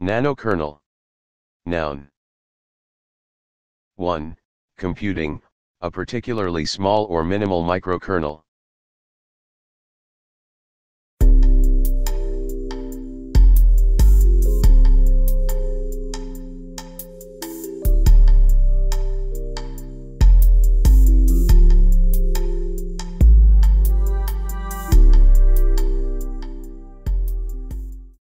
Nanokernel. Noun. 1. Computing, a particularly small or minimal microkernel.